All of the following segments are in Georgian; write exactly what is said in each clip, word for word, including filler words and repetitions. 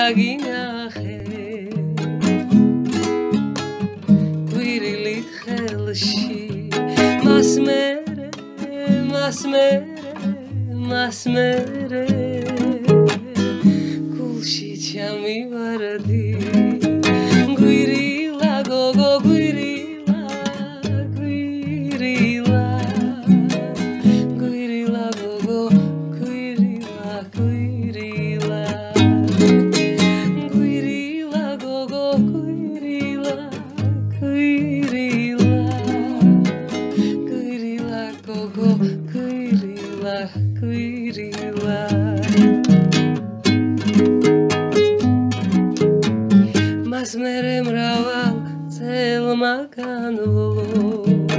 დაგინახე გვირილით ხელში მას მერე მას მერე მას მერე გულში ჩამივარდი გვირილა გოგო გვირილა გვირილა გვირილა გოგო გვირილა გვირილა გვირილა გოგო გვირილა გვირილა გვირილა გოგო გვირილა გვირილა მას მერე მრავალ წელმა განვლო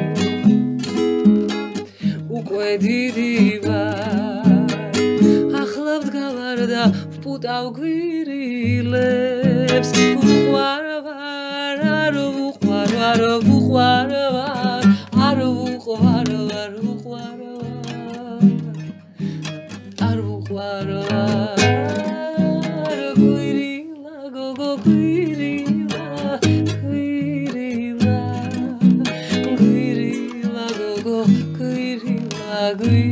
უკვე დიდი ვარ ახლა ვდგავარ და ვპუტავ გვირილებს ვუყვარ ვარ არ ვუყვარ არ ვუყვარ ვარ არ ვუყვარ ვარ ვუყვარ არ ვუყვარ ვარ გვირილა გოგო გვირილა გვირილა გვირილა გოგო გვირილა გვირილა